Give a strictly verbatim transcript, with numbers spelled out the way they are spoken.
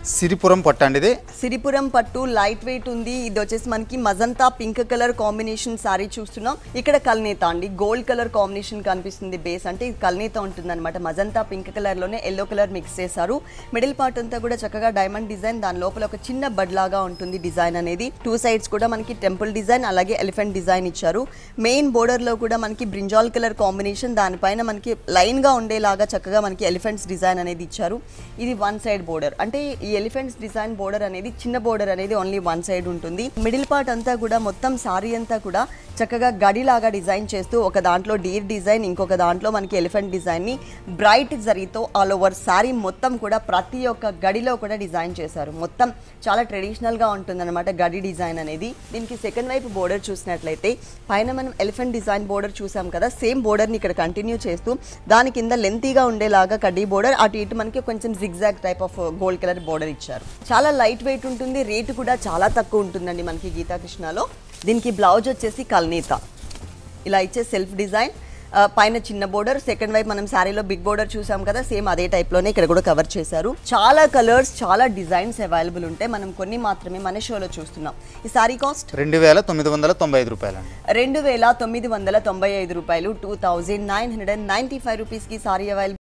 సిరిపురం పట్టు అండి ఇది సిరిపురం పట్టు లైట్ వెయిట్ ఉంది. ఇది వచ్చేసి మనకి magenta pink colour combination sari చూస్తున్నాం. ఇక్కడ కల్నేత అండి గోల్డ్ కలర్ కాంబినేషన్ కనిపిస్తుంది బేస్ అంటే ఇది కల్నేత ఉంటుంది అనమాట. మజంతా పింక్ కలర్ లోనే ఎల్లో కలర్ మిక్స్ చేశారు. మిడిల్ పార్ట్ అంతా కూడా చక్కగా డైమండ్ డిజైన్, దాని లోపల ఒక చిన్న బడ్ లాగా ఉంటుంది డిజైన్ అనేది. టూ సైడ్స్ కూడా మనకి టెంపుల్ డిజైన్ అలాగే ఎలిఫెంట్ డిజైన్ ఇచ్చారు. మెయిన్ బోర్డర్ లో కూడా మనకి బ్రింజాల్ కలర్ కాంబినేషన్, దానిపైన మనకి లైన్ గా ఉండేలాగా చక్కగా మనకి ఎలిఫెంట్స్ డిజైన్ అనేది ఇచ్చారు. ఇది వన్ సైడ్ బోర్డర్ అంటే ఈ ఎలిఫెంట్స్ డిజైన్ బోర్డర్ అనేది చిన్న బోర్డర్ అనేది ఓన్లీ వన్ సైడ్ ఉంటుంది. మిడిల్ పార్ట్ అంతా కూడా మొత్తం సారీ అంతా కూడా చక్కగా గడిలాగా డిజైన్ చేస్తూ ఒక దాంట్లో డీర్ డిజైన్, ఇంకొక దాంట్లో మనకి ఎలిఫెంట్ డిజైన్ ని బ్రైట్ జరీతో ఆల్ ఓవర్ సారీ మొత్తం కూడా ప్రతి ఒక్క గడిలో కూడా డిజైన్ చేశారు. మొత్తం చాలా ట్రెడిషనల్ గా ఉంటుంది అనమాట గడి డిజైన్ అనేది. దీనికి సెకండ్ వైపు బోర్డర్ చూసినట్లయితే పైన మనం ఎలిఫెంట్ డిజైన్ బోర్డర్ చూసాం కదా, సేమ్ బోర్డర్ ని ఇక్కడ కంటిన్యూ చేస్తూ దాని కింద లెంతీగా ఉండేలాగా కడ్డీ బోర్డర్, అటు ఇటు మనకి కొంచెం zigzag type of gold colour border ఇచ్చారు. చాలా లైట్ వెయిట్ ఉంటుంది, రేటు కూడా చాలా తక్కువ ఉంటుందండి మనకి గీతా కృష్ణలో. దీనికి బ్లౌజ్ వచ్చేసి కల్నేత ఇలా ఇచ్చే సెల్ఫ్ డిజైన్, పైన చిన్న బోర్డర్, సెకండ్ వైపు మనం శారీలో బిగ్ బోర్డర్ చూసాం కదా, సేమ్ అదే టైప్ లోనే ఇక్కడ కూడా కవర్ చేశారు. చాలా కలర్స్ చాలా డిజైన్స్ అవైలబుల్ ఉంటాయి, మనం కొన్ని మాత్రమే మన షోలో చూస్తున్నాం. ఈ సారీ కాస్ట్ రెండు వేల తొమ్మిది వందల తొంభై ఐదు రూపాయలు రెండు వేల తొమ్మిది వందల తొంభై ఐదు రూపాయలు two thousand nine hundred and ninety five rupees కి సారీ అవైలబుల్.